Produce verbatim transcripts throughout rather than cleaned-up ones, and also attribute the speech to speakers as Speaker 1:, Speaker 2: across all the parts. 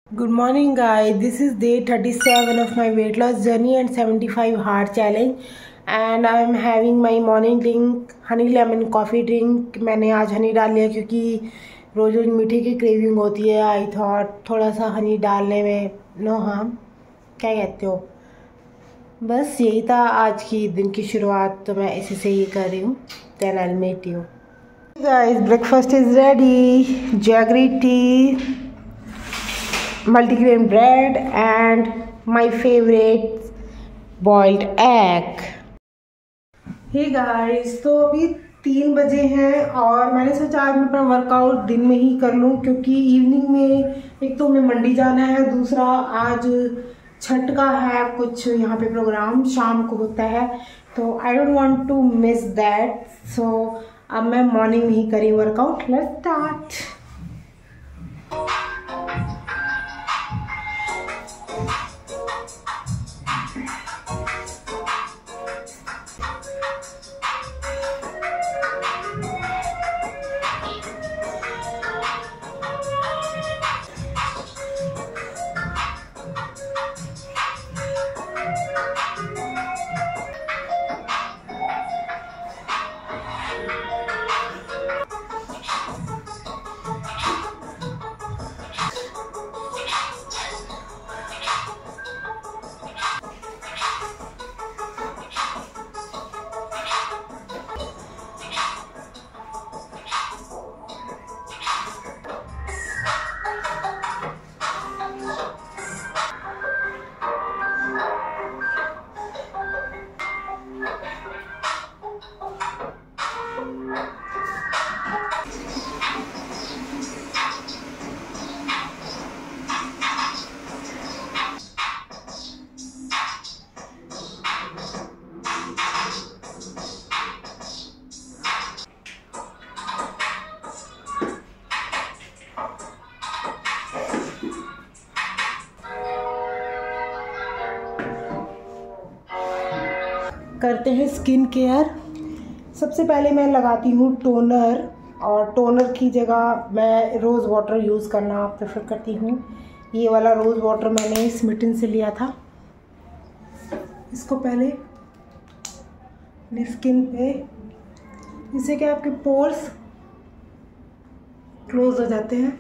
Speaker 1: Good morning guys, this is day thirty-seven of my weight loss journey and seventy-five hard challenge and I am having my morning drink honey lemon coffee drink। मैंने आज हनी डाल लिया क्योंकि रोज़ रोज़ मीठे की craving होती है। I thought थोड़ा सा हनी डालने में नो हार्म, क्या कहते हो। बस यही था आज की दिन की शुरुआत, तो मैं इसी से ही कर रही हूँ। Then I will meet you guys. Breakfast is ready, jaggery tea, multigrain bread and my favorite boiled egg। Hey guys, तो अभी तीन बजे हैं और मैंने सोचा आज मैं अपना वर्कआउट दिन में ही कर लूँ क्योंकि इवनिंग में एक तो हमें मंडी जाना है, दूसरा आज छठ का है कुछ यहाँ पे प्रोग्राम शाम को होता है, तो I don't want to miss that. So अब मैं मॉर्निंग में ही करी वर्कआउट। Let's start. करते हैं स्किन केयर। सबसे पहले मैं लगाती हूँ टोनर, और टोनर की जगह मैं रोज़ वाटर यूज़ करना प्रेफर करती हूँ। ये वाला रोज़ वाटर मैंने स्मिटन से लिया था। इसको पहले स्किन पे, इससे क्या आपके पोर्स क्लोज हो जाते हैं।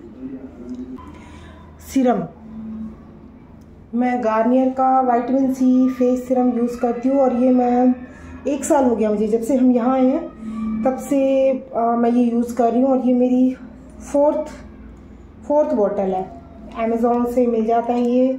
Speaker 1: सीरम, मैं गार्नियर का vitamin C face serum use करती हूँ और ये मैं एक साल हो गया मुझे, जब से हम यहाँ आए हैं तब से आ, मैं ये यूज़ कर रही हूँ और ये मेरी फोर्थ फोर्थ बॉटल है। अमेज़ॉन से मिल जाता है ये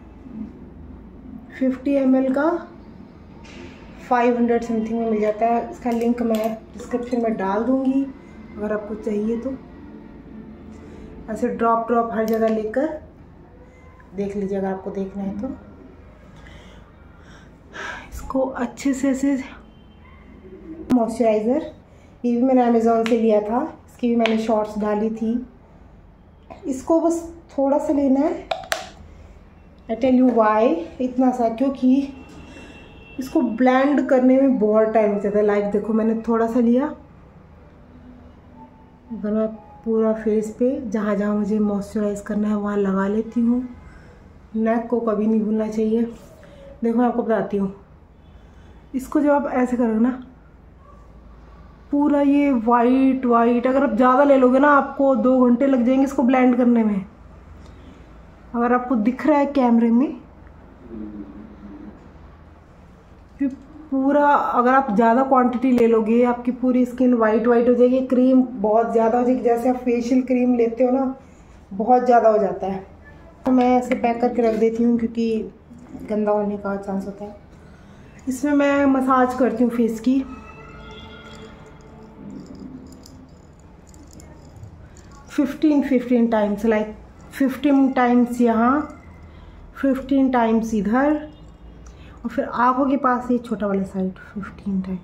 Speaker 1: फिफ्टी एम एल का फाइव हंड्रेड समथिंग में मिल जाता है। इसका लिंक मैं डिस्क्रिप्शन में डाल दूँगी अगर आपको चाहिए तो। ऐसे ड्रॉप ड्रॉप हर जगह लेकर देख लीजिए अगर आपको देखना है तो। इसको अच्छे से ऐसे मॉइस्चराइज़र, ये भी मैंने अमेज़ॉन से लिया था, इसकी भी मैंने शॉर्ट्स डाली थी। इसको बस थोड़ा सा लेना है। आई टेल यू वाई इतना सा, क्योंकि इसको ब्लेंड करने में बहुत टाइम लगता है। लाइक देखो मैंने थोड़ा सा लिया, अगर मैं पूरा फेस पे जहाँ जहाँ मुझे मॉइस्चराइज़ करना है वहाँ लगा लेती हूँ। नेक को कभी नहीं भूलना चाहिए। देखो मैं आपको बताती हूँ, इसको जब आप ऐसे करोगे ना पूरा ये वाइट वाइट, अगर आप ज़्यादा ले लोगे ना आपको दो घंटे लग जाएंगे इसको ब्लेंड करने में। अगर आपको दिख रहा है कैमरे में, फिर पूरा अगर आप ज़्यादा क्वांटिटी ले लोगे आपकी पूरी स्किन वाइट वाइट हो जाएगी। क्रीम बहुत ज़्यादा हो जाएगी, जैसे आप फेशियल क्रीम लेते हो ना बहुत ज़्यादा हो जाता है। तो मैं ऐसे पैक करके रख देती हूँ क्योंकि गंदा होने का चांस होता है। इसमें मैं मसाज करती हूँ फेस की। Fifteen fifteen times, like fifteen times यहाँ, फिफ्टीन टाइम्स इधर, और फिर आँखों के पास ये छोटा वाला साइड फिफ्टीन टाइम,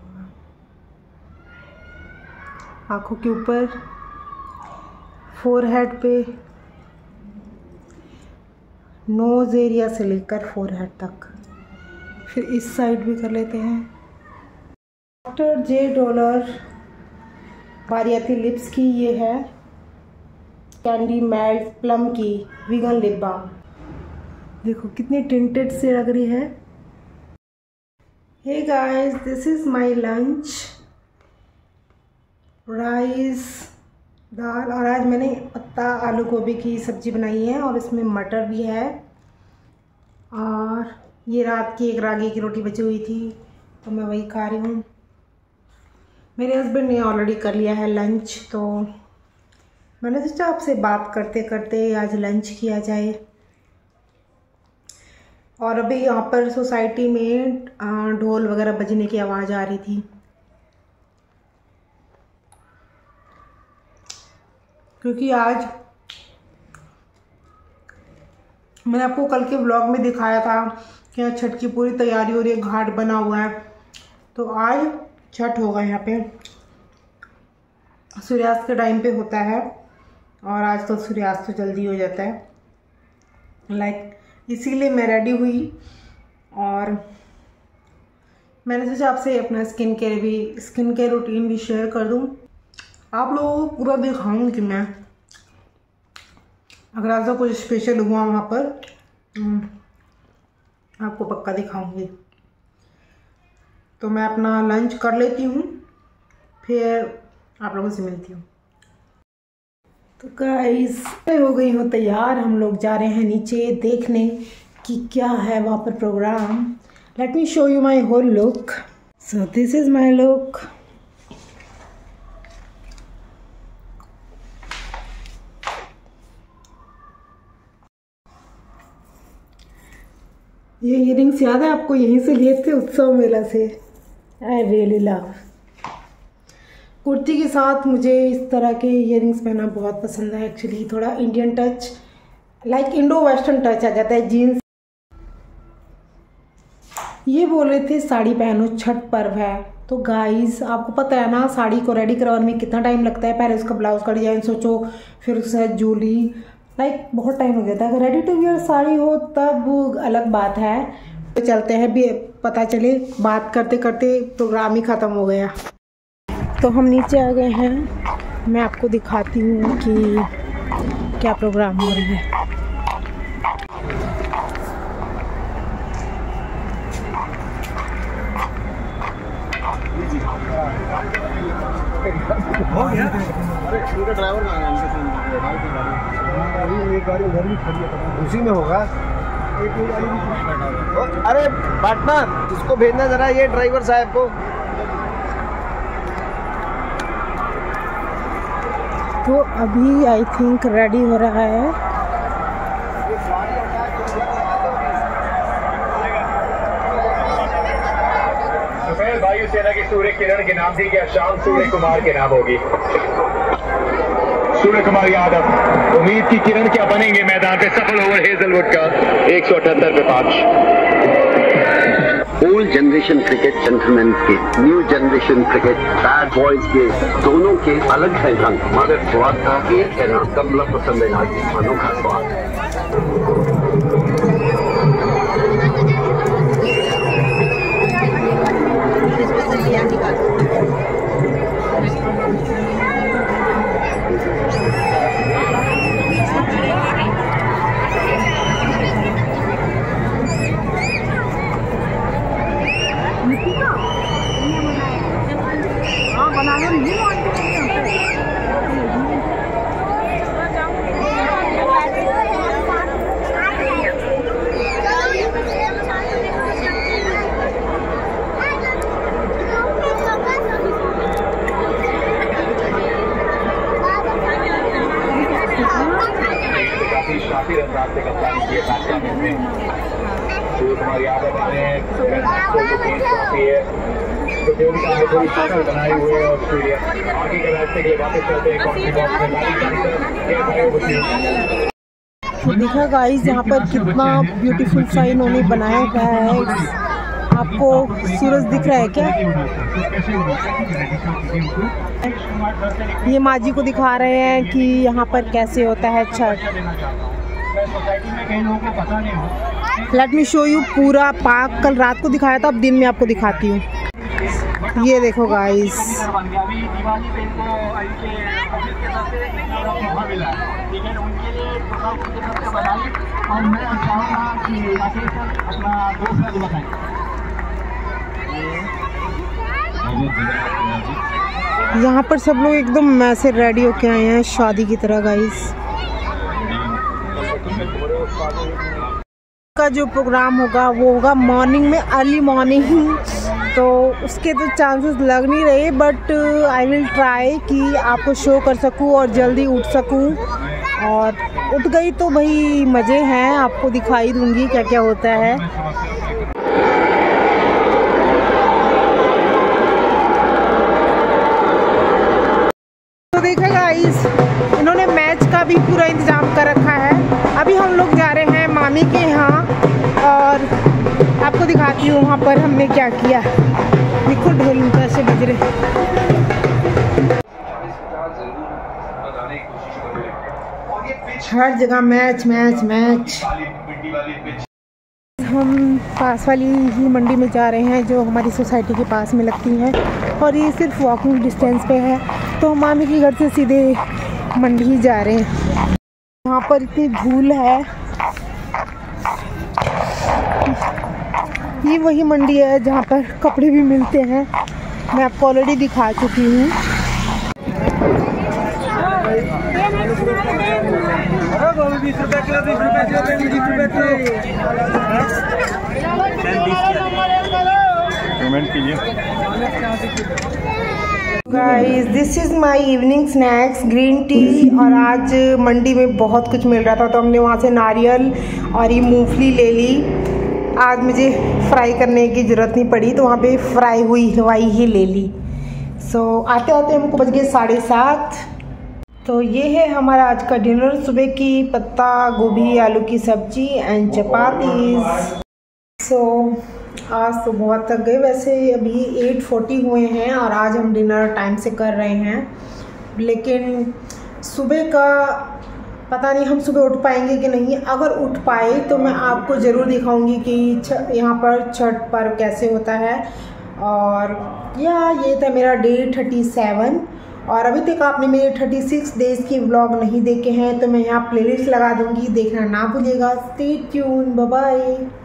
Speaker 1: आँखों के ऊपर, फोरहेड पे, नोज़ एरिया से लेकर फोरहेड तक, फिर इस साइड भी कर लेते हैं। डॉक्टर जे डॉलर बारी आती लिप्स की, ये है कैंडी मेल्ट प्लम की वीगन लिप बाम। देखो कितनी टिंटेड से लग रही है। Hey guys, this is my lunch. Rice, दाल, और आज मैंने पत्ता आलू गोभी की सब्ज़ी बनाई है और इसमें मटर भी है। और ये रात की एक रागी की रोटी बची हुई थी तो मैं वही खा रही हूँ। मेरे हस्बैंड ने ऑलरेडी कर लिया है लंच, तो मैंने सोचा आपसे बात करते करते आज लंच किया जाए। और अभी यहाँ पर सोसाइटी में ढोल वगैरह बजने की आवाज़ आ रही थी, क्योंकि आज मैंने आपको कल के व्लॉग में दिखाया था कि यहाँ छठ की पूरी तैयारी हो रही है, घाट बना हुआ है। तो आज छठ होगा। यहाँ पे सूर्यास्त के टाइम पे होता है और आज तो सूर्यास्त तो जल्दी हो जाता है। लाइक इसीलिए मैं रेडी हुई और मैंने सोचा आपसे अपना स्किन केयर भी स्किन केयर रूटीन भी शेयर कर दूं। आप लोगों को पूरा दिखाऊंगी मैं। अगर ऐसा कुछ स्पेशल हुआ वहाँ पर आपको पक्का दिखाऊंगी। तो मैं अपना लंच कर लेती हूँ, फिर आप लोगों से मिलती हूँ। तो गाइस, हो गई हूँ तैयार। हम लोग जा रहे हैं नीचे देखने कि क्या है वहाँ पर program. Let me show you my whole look. So this is my look. ये इयरिंग्स याद है आपको? यहीं से लिए थे उत्सव मेला से। I really love. कुर्ती के साथ मुझे इस तरह के इयरिंग्स पहनना बहुत पसंद है। एक्चुअली थोड़ा Indian touch, like Indo western touch आ जाता है। जीन्स। ये बोल रहे थे साड़ी पहनो, छठ पर्व है। तो गाइस, आपको पता है ना साड़ी को रेडी करवाने में कितना टाइम लगता है। पहले उसका ब्लाउज का डिजाइन सोचो, फिर उसका ज्वेलरी, लाइक बहुत टाइम हो जाता है। अगर रेडी टू वियर साड़ी हो तब अलग बात है। तो चलते हैं, भी पता चले बात करते करते प्रोग्राम ही ख़त्म हो गया। तो हम नीचे आ गए हैं। मैं आपको दिखाती हूँ कि क्या प्रोग्राम हो रही है।
Speaker 2: हो गया? अरे ड्राइवर उसी में होगा। अरे पार्टनर, इसको भेजना जरा, ये ड्राइवर साहब को।
Speaker 1: तो अभी आई थिंक रेडी हो रहा है।
Speaker 3: वायुसेना की सूर्य किरण की नाम थी, क्या शाम सूर्य कुमार के नाम होगी? सूर्य कुमार यादव उम्मीद की किरण क्या बनेंगे मैदान पे? सफल ओवर हेजलवुड का एक सौ अठहत्तर पे पांच।
Speaker 4: ओल्ड जनरेशन क्रिकेट जेंटलमैन के, new generation cricket bad boys के, दोनों के अलग है रंग, मगर स्वाद का एक है ना। कमला पसंद है आज अनोखा स्वाद।
Speaker 3: काफी रंगात से कप्तान किए सूर्य कुमार यादव आ रहे हैं। प्रतियोगिता में थोड़ी फसल बनाए हुए ऑस्ट्रेलिया आगे के रास्ते के लिए वापस चलते हैं।
Speaker 1: देखा गाइस, यहाँ पर कितना ब्यूटीफुल सा इन्होंने बनाया हुआ है। आपको सूरज दिख रहा है क्या? ये माँ जी को दिखा रहे हैं कि यहाँ पर कैसे होता है Chhath. Let me show you पूरा पार्क। कल रात को दिखाया था, अब दिन में आपको दिखाती हूँ। ये देखो गाइस, यहाँ पर सब लोग एकदम मैसे रेडी होके आए हैं शादी की तरह गाइस। का जो प्रोग्राम होगा वो होगा मॉर्निंग में, अर्ली मॉर्निंग, तो उसके तो चांसेस लग नहीं रहे, बट आई विल ट्राई कि आपको शो कर सकूं और जल्दी उठ सकूं। और उठ गई तो भाई मज़े हैं, आपको दिखाई दूंगी क्या क्या होता है। तो देखा गाइस, इन्होंने मैच का भी पूरा इंतज़ाम कर रखा है। अभी हम लोग जा रहे हैं मामी के यहाँ और आपको दिखाती हूँ वहाँ पर हमने क्या किया। देखो ढोल कैसे बज रहे। हर जगह मैच मैच मैच। हम पास वाली ही मंडी में जा रहे हैं जो हमारी सोसाइटी के पास में लगती है, और ये सिर्फ वॉकिंग डिस्टेंस पे है, तो हम मामी के घर से सीधे मंडी ही जा रहे हैं। यहाँ पर इतनी धूल है। ये वही मंडी है जहाँ पर कपड़े भी मिलते हैं, मैं आपको ऑलरेडी दिखा चुकी हूँ।
Speaker 3: पेमेंट कीजिए।
Speaker 1: Guys, this is my evening snacks, green tea. और आज मंडी में बहुत कुछ मिल रहा था, तो हमने वहाँ से नारियल और ये मूंगफली ले ली। आज मुझे फ्राई करने की ज़रूरत नहीं पड़ी, तो वहाँ पे फ्राई हुई हवाई ही ले ली। सो so, आते आते हमको बज गए साढ़े सात। तो ये है हमारा आज का डिनर, सुबह की पत्ता गोभी आलू की सब्जी एंड चपातीज। सो so, आज तो बहुत थक गए। वैसे अभी एट फोर्टी हुए हैं और आज हम डिनर टाइम से कर रहे हैं, लेकिन सुबह का पता नहीं हम सुबह उठ पाएंगे कि नहीं। अगर उठ पाए तो मैं आपको ज़रूर दिखाऊंगी कि यहाँ पर छठ पर्व कैसे होता है। और या ये था मेरा डे थर्टी सेवन, और अभी तक आपने मेरे थर्टी सिक्स डेज़ की व्लॉग नहीं देखे हैं तो मैं यहाँ प्लेलिस्ट लगा दूँगी, देखना ना भूलिएगा। Stay tune, bye bye.